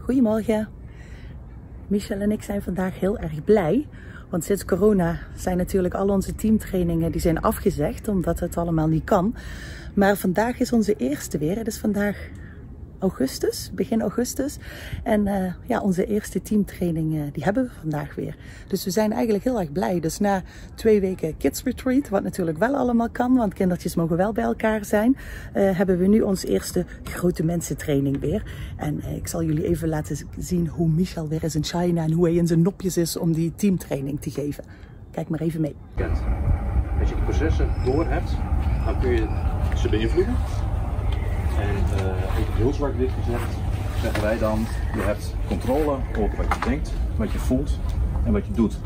Goedemorgen. Michel en ik zijn vandaag heel erg blij. Want sinds corona zijn natuurlijk al onze teamtrainingen die zijn afgezegd. Omdat het allemaal niet kan. Maar vandaag is onze eerste weer. Het is vandaag augustus, begin augustus. En ja, onze eerste teamtraining die hebben we vandaag weer. Dus we zijn eigenlijk heel erg blij. Dus na 2 weken Kids Retreat, wat natuurlijk wel allemaal kan, want kindertjes mogen wel bij elkaar zijn, hebben we nu onze eerste grote mensentraining weer. En ik zal jullie even laten zien hoe Michel weer is in China en hoe hij in zijn nopjes is om die teamtraining te geven. Kijk maar even mee. Als je de processen door hebt, dan kun je ze beïnvloeden. En even heel zwart dit gezegd, zeggen wij dan, je hebt controle op wat je denkt, wat je voelt en wat je doet.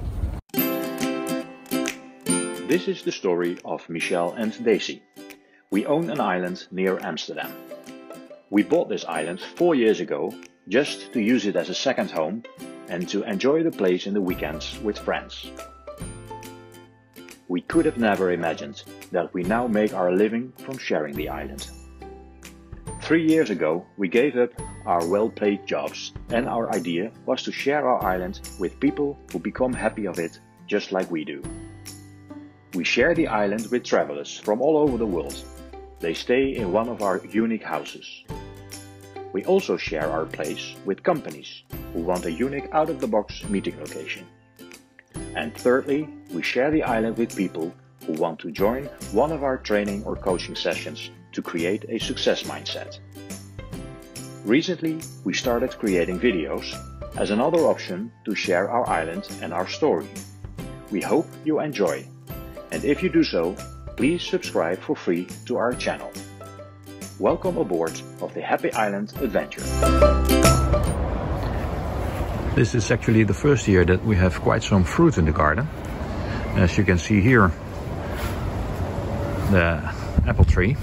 This is the story of Michel and Daisy. We own an island near Amsterdam. We bought this island 4 years ago just to use it as a second home and to enjoy the place in the weekends with friends. We could have never imagined that we now make our living from sharing the island. 3 years ago, we gave up our well-paid jobs, and our idea was to share our island with people who become happy of it just like we do. We share the island with travelers from all over the world. They stay in one of our unique houses. We also share our place with companies who want a unique out-of-the-box meeting location. And thirdly, we share the island with people who want to join one of our training or coaching sessions to create a success mindset. Recently, we started creating videos as another option to share our island and our story. We hope you enjoy, and if you do so, please subscribe for free to our channel. Welcome aboard of the Happy Island Adventure. This is actually the first year that we have quite some fruit in the garden. As you can see here, the apple tree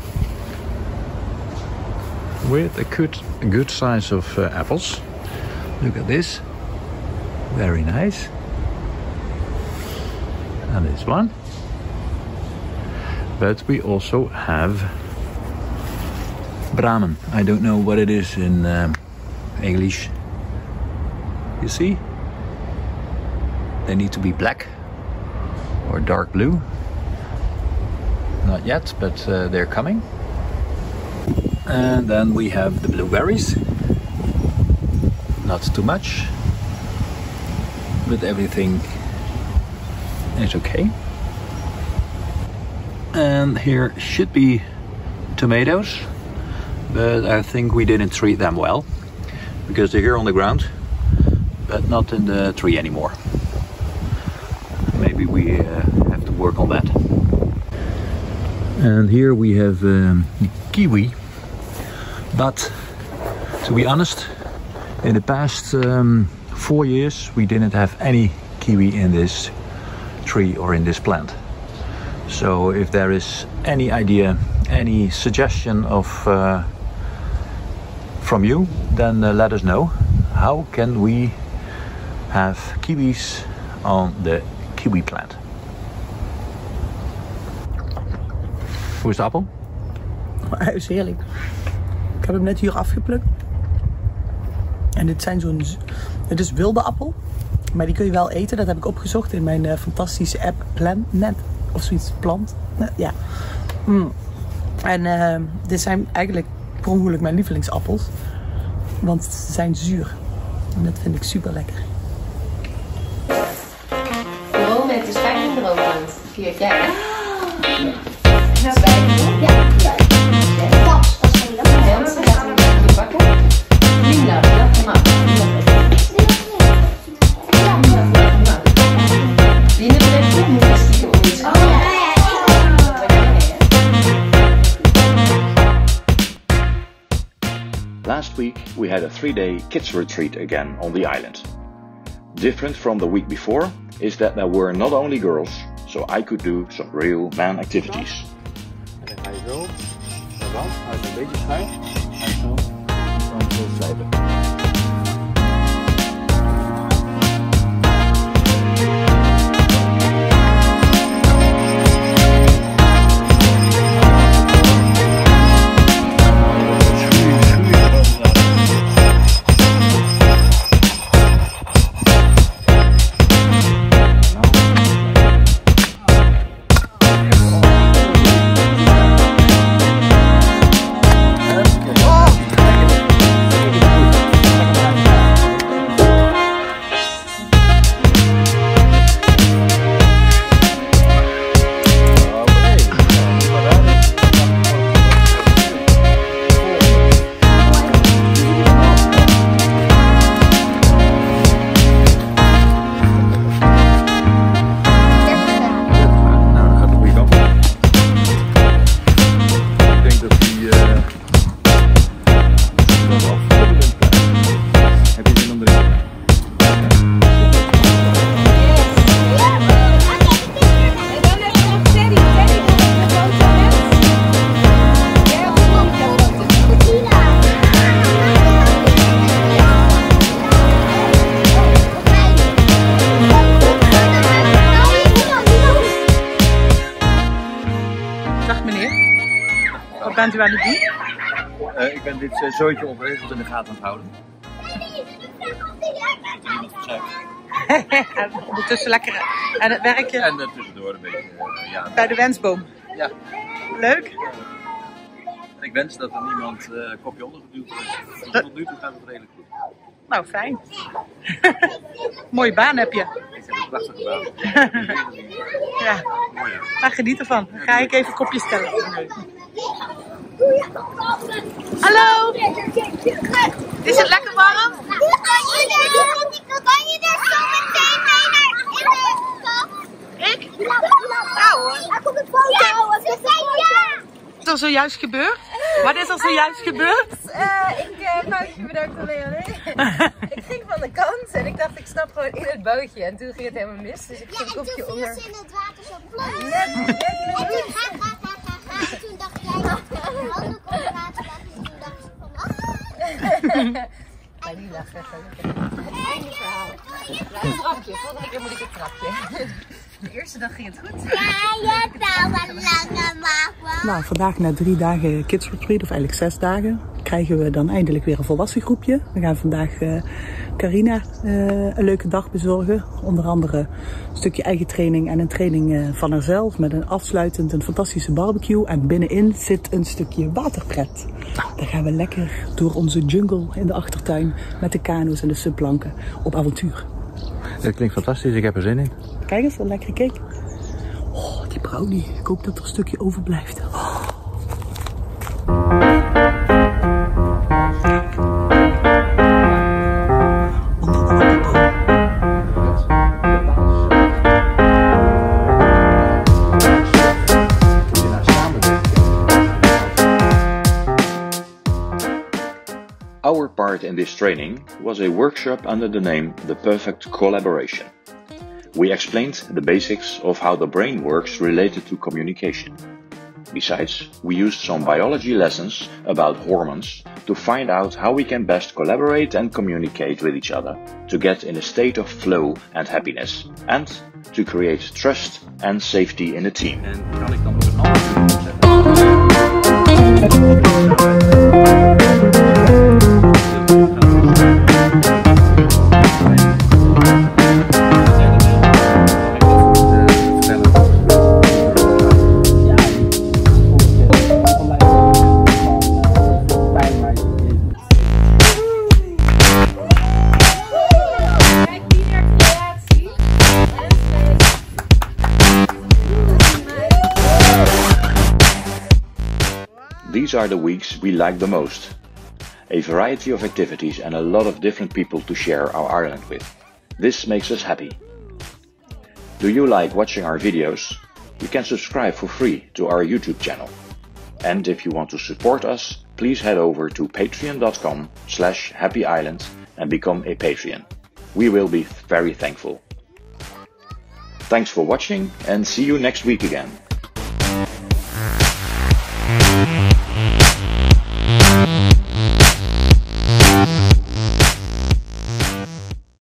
with a good size of apples. Look at this, very nice. And this one. But we also have bramen. I don't know what it is in English. You see? They need to be black or dark blue. Not yet, but they're coming. And then we have the blueberries. Not too much, but everything is okay. And here should be tomatoes, but I think we didn't treat them well because they're here on the ground, but not in the tree anymore. Maybe we have to work on that. And here we have kiwi. But to be honest, in the past 4 years we didn't have any kiwi in this tree or in this plant. So if there is any idea, any suggestion of from you, then let us know. How can we have kiwis on the kiwi plant? Hoe is de appel? Hij is heerlijk. Ik heb hem net hier afgeplukt. En dit zijn het is wilde appel. Maar die kun je wel eten. Dat heb ik opgezocht in mijn fantastische app Planet. Of zoiets, plant. Ja. En dit zijn eigenlijk per ongeluk mijn lievelingsappels. Want ze zijn zuur. En dat vind ik super lekker. Gewoon met de spijker erover. Vier jij. Ja. Spijker. Ja. Last week we had a 3-day kids retreat again on the island. Different from the week before is that there were not only girls, so I could do some real man activities. En dan ga je zo, de rand uit een beetje schuin en zo slijpen. bent u aan het doen? Ik ben dit zooitje ongeregeld in de gaten aan het houden. En ondertussen lekker aan het werkje. En tussendoor een beetje bij de wensboom. Ja. Leuk. En ik wens dat er niemand een kopje ondergeduwd wordt. Tot nu toe gaat het redelijk goed. Nou, fijn. Mooie baan heb je. Ik heb een prachtige baan. Ja. Mooi, ja. Maar geniet ervan. Dan ga ik even kopjes stellen. Hallo! Is het lekker warm? Kan je er zo meteen mee naar in de stad? Ik? Ja hoor. Daar komt een foto. Ze zei ja! Wat is er zojuist gebeurd? Wat is er zojuist gebeurd? Foutje bedankt alleen. Ik ging van de kant en ik dacht ik stap gewoon in het bootje en toen ging het helemaal mis. Dus ik ging een kopje onder. Ja, en toen viel ze in het water zo plop. Toen dacht jij dat ik een handdoek onder water lag en toen dacht ze van Ja, die lachen gewoon. Einde verhaal. Een trapje, volgende keer moet ik een trapje. De eerste dag ging het goed. ja, je hebt wel een lange maag. Nou, vandaag na 3 dagen Kids Retreat, of eigenlijk 6 dagen, krijgen we dan eindelijk weer een volwassen groepje. We gaan vandaag Carina een leuke dag bezorgen. Onder andere een stukje eigen training en een training van haarzelf. Met een afsluitend een fantastische barbecue. En binnenin zit een stukje waterpret. Nou, dan gaan we lekker door onze jungle in de achtertuin met de kano's en de subplanken op avontuur. Het klinkt fantastisch, ik heb er zin in. Kijk eens, wat lekkere cake. Oh, die brownie. Ik hoop dat er een stukje overblijft. Oh. Onder de appelboom. Our part in this training was a workshop under the name The Perfect Collaboration. We explained the basics of how the brain works related to communication. Besides, we used some biology lessons about hormones to find out how we can best collaborate and communicate with each other to get in a state of flow and happiness, and to create trust and safety in a team. En kan ik dan nog een ander zetten? These are the weeks we like the most. A variety of activities and a lot of different people to share our Ireland with. This makes us happy. Do you like watching our videos? You can subscribe for free to our YouTube channel. And if you want to support us, please head over to patreon.com/happyisland and become a Patreon. We will be very thankful. Thanks for watching and see you next week again.